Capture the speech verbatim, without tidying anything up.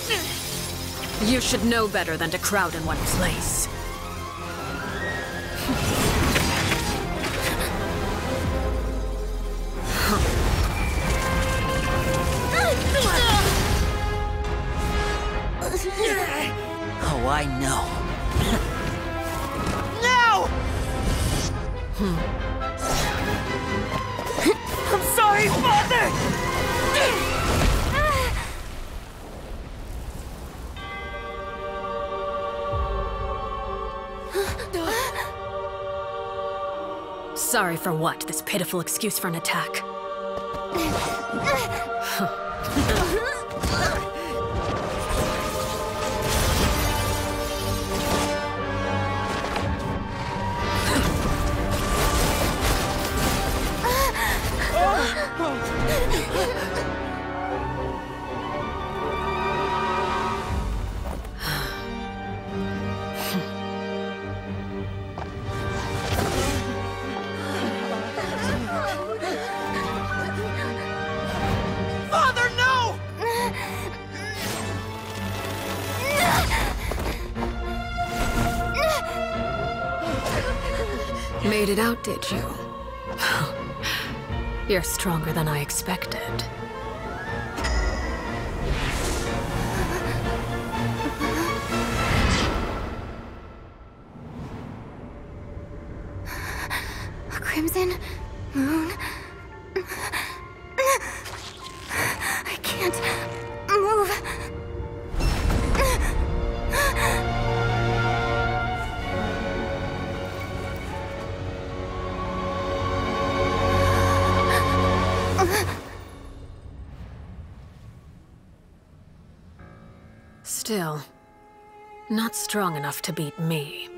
You should know better than to crowd in one place. Oh, I know. No! I'm sorry, Father! Sorry for what? This pitiful excuse for an attack. Father, no! Made it out, did you? You're stronger than I expected. A crimson moon. I can't move. Still, not strong enough to beat me.